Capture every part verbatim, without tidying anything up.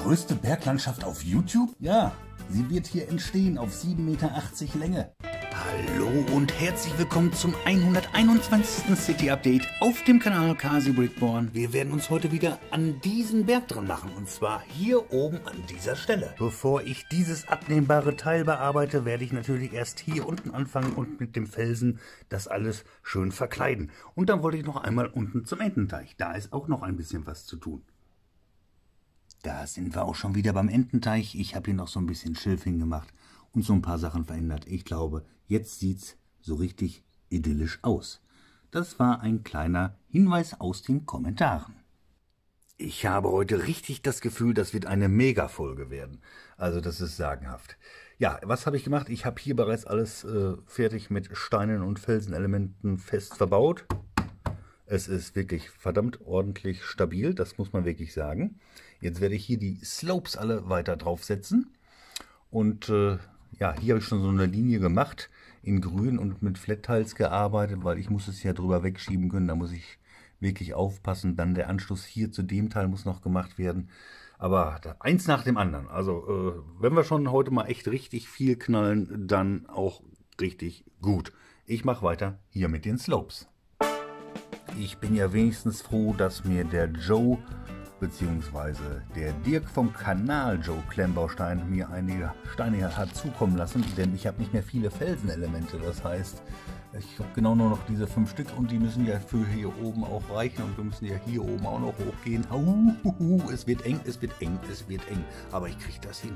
größte Berglandschaft auf YouTube? Ja, sie wird hier entstehen auf sieben Meter achtzig Länge. Hallo und herzlich willkommen zum hunderteinundzwanzigsten City Update auf dem Kanal Kasi Brickborn. Wir werden uns heute wieder an diesen Berg dran machen und zwar hier oben an dieser Stelle. Bevor ich dieses abnehmbare Teil bearbeite, werde ich natürlich erst hier unten anfangen und mit dem Felsen das alles schön verkleiden. Und dann wollte ich noch einmal unten zum Ententeich. Da ist auch noch ein bisschen was zu tun. Da sind wir auch schon wieder beim Ententeich. Ich habe hier noch so ein bisschen Schilf hingemacht und so ein paar Sachen verändert. Ich glaube, jetzt sieht's so richtig idyllisch aus. Das war ein kleiner Hinweis aus den Kommentaren. Ich habe heute richtig das Gefühl, das wird eine Mega-Folge werden. Also das ist sagenhaft. Ja, was habe ich gemacht? Ich habe hier bereits alles äh, fertig mit Steinen und Felsenelementen fest verbaut. Es ist wirklich verdammt ordentlich stabil, das muss man wirklich sagen. Jetzt werde ich hier die Slopes alle weiter draufsetzen. Und äh, ja, hier habe ich schon so eine Linie gemacht, in grün und mit Flat Tiles gearbeitet, weil ich muss es ja drüber wegschieben können. Da muss ich wirklich aufpassen. Dann der Anschluss hier zu dem Teil muss noch gemacht werden. Aber eins nach dem anderen. Also äh, wenn wir schon heute mal echt richtig viel knallen, dann auch richtig gut. Ich mache weiter hier mit den Slopes. Ich bin ja wenigstens froh, dass mir der Joe beziehungsweise der Dirk vom Kanal Joe Klemmbaustein mir einige Steine hat zukommen lassen, denn ich habe nicht mehr viele Felsenelemente. Das heißt, ich habe genau nur noch diese fünf Stück und die müssen ja für hier oben auch reichen und wir müssen ja hier oben auch noch hochgehen. Au, es wird eng, es wird eng, es wird eng, aber ich kriege das hin.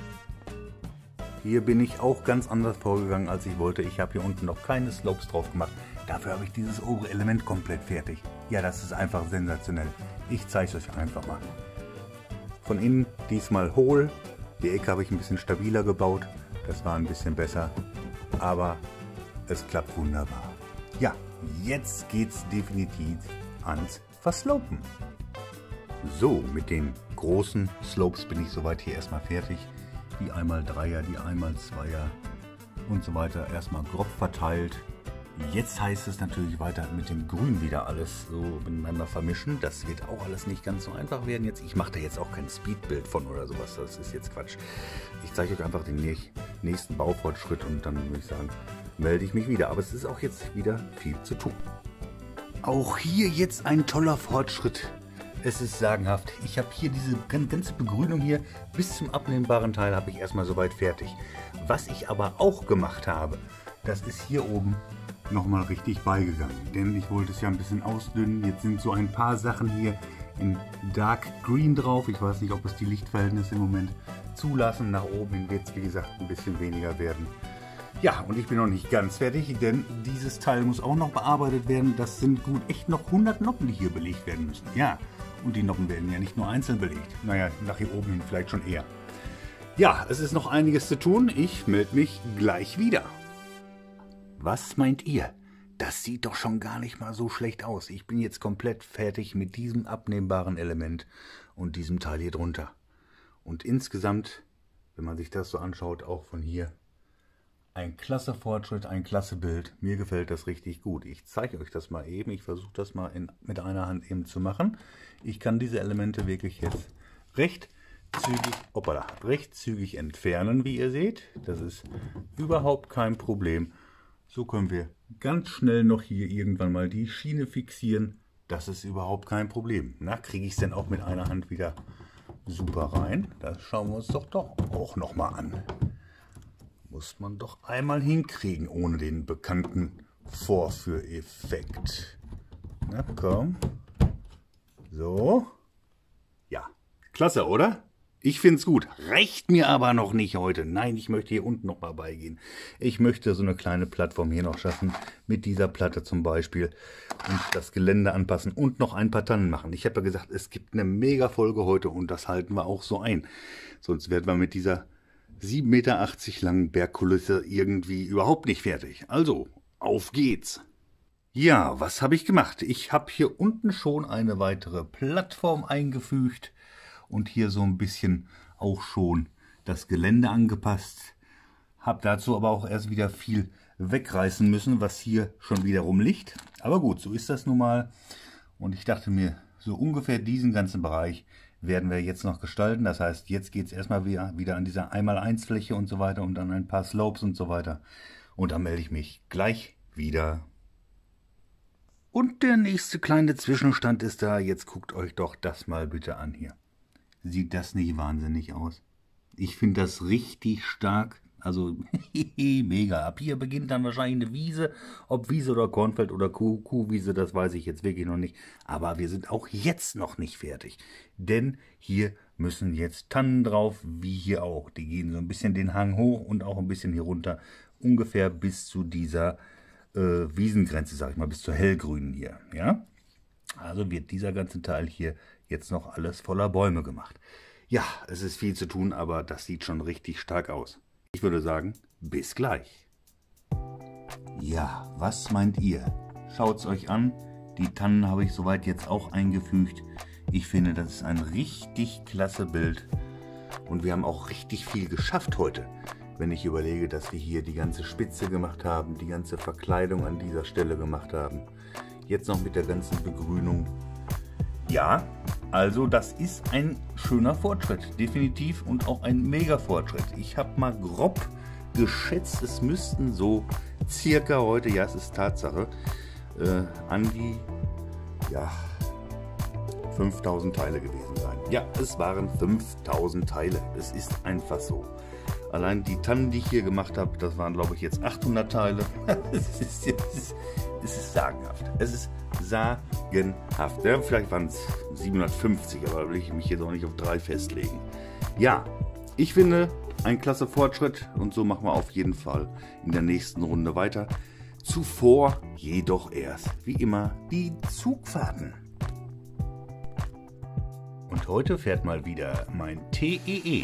Hier bin ich auch ganz anders vorgegangen, als ich wollte. Ich habe hier unten noch keine Slopes drauf gemacht. Dafür habe ich dieses obere Element komplett fertig. Ja, das ist einfach sensationell. Ich zeige es euch einfach mal. Von innen diesmal hohl. Die Ecke habe ich ein bisschen stabiler gebaut. Das war ein bisschen besser. Aber es klappt wunderbar. Ja, jetzt geht es definitiv ans Verslopen. So, mit den großen Slopes bin ich soweit hier erstmal fertig. Die einmal Dreier, die einmal Zweier und so weiter erstmal grob verteilt. Jetzt heißt es natürlich weiter mit dem Grün wieder alles so miteinander vermischen. Das wird auch alles nicht ganz so einfach werden jetzt. Ich mache da jetzt auch kein Speedbild von oder sowas. Das ist jetzt Quatsch. Ich zeige euch einfach den nächsten Baufortschritt und dann würde ich sagen, melde ich mich wieder. Aber es ist auch jetzt wieder viel zu tun. Auch hier jetzt ein toller Fortschritt. Es ist sagenhaft. Ich habe hier diese ganze Begrünung hier bis zum abnehmbaren Teil habe ich erstmal soweit fertig. Was ich aber auch gemacht habe, das ist hier oben nochmal richtig beigegangen. Denn ich wollte es ja ein bisschen ausdünnen. Jetzt sind so ein paar Sachen hier in Dark Green drauf. Ich weiß nicht, ob es die Lichtverhältnisse im Moment zulassen. Nach oben hin wird es, wie gesagt, ein bisschen weniger werden. Ja, und ich bin noch nicht ganz fertig, denn dieses Teil muss auch noch bearbeitet werden. Das sind gut echt noch hundert Noppen, die hier belegt werden müssen. Ja, und die Noppen werden ja nicht nur einzeln belegt. Naja, nach hier oben hin vielleicht schon eher. Ja, es ist noch einiges zu tun. Ich melde mich gleich wieder. Was meint ihr? Das sieht doch schon gar nicht mal so schlecht aus. Ich bin jetzt komplett fertig mit diesem abnehmbaren Element und diesem Teil hier drunter. Und insgesamt, wenn man sich das so anschaut, auch von hier, ein klasse Fortschritt, ein klasse Bild. Mir gefällt das richtig gut. Ich zeige euch das mal eben. Ich versuche das mal in, mit einer Hand eben zu machen. Ich kann diese Elemente wirklich jetzt recht zügig, hoppala, recht zügig entfernen, wie ihr seht. Das ist überhaupt kein Problem. So können wir ganz schnell noch hier irgendwann mal die Schiene fixieren. Das ist überhaupt kein Problem. Na, kriege ich es denn auch mit einer Hand wieder super rein? Das schauen wir uns doch, doch auch nochmal an. Muss man doch einmal hinkriegen, ohne den bekannten Vorführeffekt. Na komm. So. Ja, klasse, oder? Ich finde es gut. Reicht mir aber noch nicht heute. Nein, ich möchte hier unten noch mal beigehen. Ich möchte so eine kleine Plattform hier noch schaffen. Mit dieser Platte zum Beispiel. Und das Gelände anpassen und noch ein paar Tannen machen. Ich habe ja gesagt, es gibt eine Mega-Folge heute und das halten wir auch so ein. Sonst werden wir mit dieser sieben Meter achtzig langen Bergkulisse irgendwie überhaupt nicht fertig. Also, auf geht's! Ja, was habe ich gemacht? Ich habe hier unten schon eine weitere Plattform eingefügt und hier so ein bisschen auch schon das Gelände angepasst. Habe dazu aber auch erst wieder viel wegreißen müssen, was hier schon wieder rumliegt. Aber gut, so ist das nun mal. Und ich dachte mir, so ungefähr diesen ganzen Bereich, werden wir jetzt noch gestalten. Das heißt, jetzt geht es erstmal wieder, wieder an dieser einmal eins Fläche und so weiter und dann ein paar Slopes und so weiter. Und dann melde ich mich gleich wieder. Und der nächste kleine Zwischenstand ist da. Jetzt guckt euch doch das mal bitte an hier. Sieht das nicht wahnsinnig aus? Ich finde das richtig stark. Also mega. Ab hier beginnt dann wahrscheinlich eine Wiese. Ob Wiese oder Kornfeld oder Kuh, Kuhwiese, das weiß ich jetzt wirklich noch nicht. Aber wir sind auch jetzt noch nicht fertig. Denn hier müssen jetzt Tannen drauf, wie hier auch. Die gehen so ein bisschen den Hang hoch und auch ein bisschen hier runter. Ungefähr bis zu dieser äh, Wiesengrenze, sag ich mal, bis zur hellgrünen hier. Ja? Also wird dieser ganze Teil hier jetzt noch alles voller Bäume gemacht. Ja, es ist viel zu tun, aber das sieht schon richtig stark aus. Ich würde sagen, bis gleich. Ja, was meint ihr? Schaut's euch an. Die Tannen habe ich soweit jetzt auch eingefügt. Ich finde, das ist ein richtig klasse Bild. Und wir haben auch richtig viel geschafft heute. Wenn ich überlege, dass wir hier die ganze Spitze gemacht haben, die ganze Verkleidung an dieser Stelle gemacht haben. Jetzt noch mit der ganzen Begrünung. Ja, also das ist ein schöner Fortschritt, definitiv, und auch ein mega Fortschritt. Ich habe mal grob geschätzt, es müssten so circa heute, ja es ist Tatsache, äh, an die ja, fünftausend Teile gewesen sein. Ja, es waren fünftausend Teile, es ist einfach so. Allein die Tannen, die ich hier gemacht habe, das waren glaube ich jetzt achthundert Teile. Es ist, es ist, es ist sagenhaft. Es ist sagenhaft. Ja, vielleicht waren es siebenhundertfünfzig, aber da will ich mich jetzt auch nicht auf drei festlegen. Ja, ich finde, ein klasse Fortschritt und so machen wir auf jeden Fall in der nächsten Runde weiter. Zuvor jedoch erst, wie immer, die Zugfahrten. Und heute fährt mal wieder mein T E E.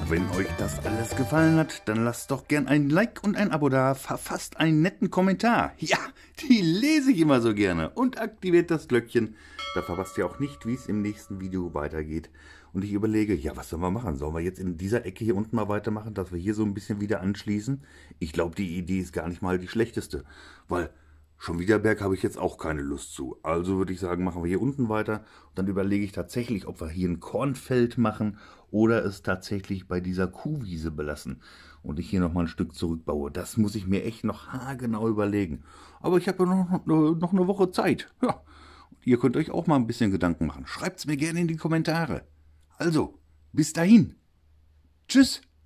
wenn euch das alles gefallen hat, dann lasst doch gern ein Like und ein Abo da, verfasst einen netten Kommentar. Ja, die lese ich immer so gerne. Und aktiviert das Glöckchen. Da verpasst ihr auch nicht, wie es im nächsten Video weitergeht. Und ich überlege, ja, was sollen wir machen? Sollen wir jetzt in dieser Ecke hier unten mal weitermachen, dass wir hier so ein bisschen wieder anschließen? Ich glaube, die Idee ist gar nicht mal die schlechteste, weil schon wieder Berg habe ich jetzt auch keine Lust zu. Also würde ich sagen, machen wir hier unten weiter. Und dann überlege ich tatsächlich, ob wir hier ein Kornfeld machen oder es tatsächlich bei dieser Kuhwiese belassen und ich hier nochmal ein Stück zurückbaue. Das muss ich mir echt noch haargenau überlegen. Aber ich habe ja noch, noch eine Woche Zeit. Ja, ihr könnt euch auch mal ein bisschen Gedanken machen. Schreibt es mir gerne in die Kommentare. Also, bis dahin. Tschüss.